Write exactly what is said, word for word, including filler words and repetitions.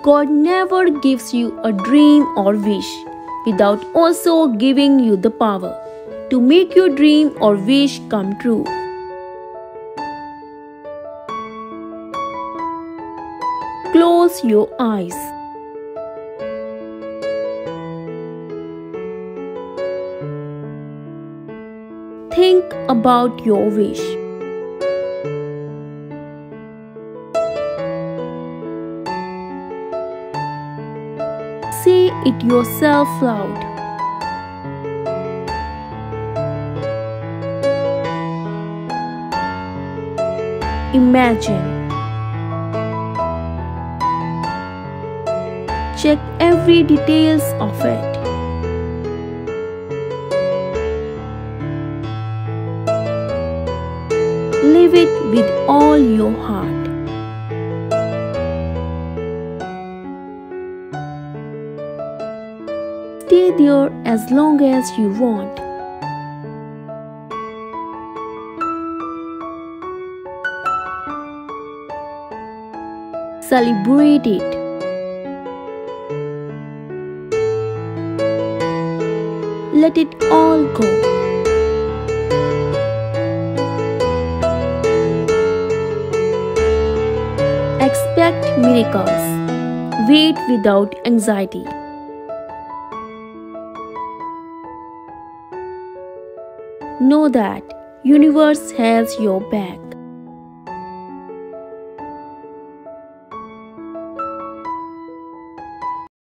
God never gives you a dream or wish without also giving you the power to make your dream or wish come true. Close your eyes. Think about your wish. Say it yourself loud. Imagine. Check every details of it. Live it with all your heart. Stay there as long as you want. Celebrate it. Let it all go. Expect miracles. Wait without anxiety. Know that universe has your back.